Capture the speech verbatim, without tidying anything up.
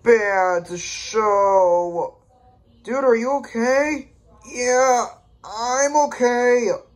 bad show. Dude, are you okay? Yeah, I'm okay.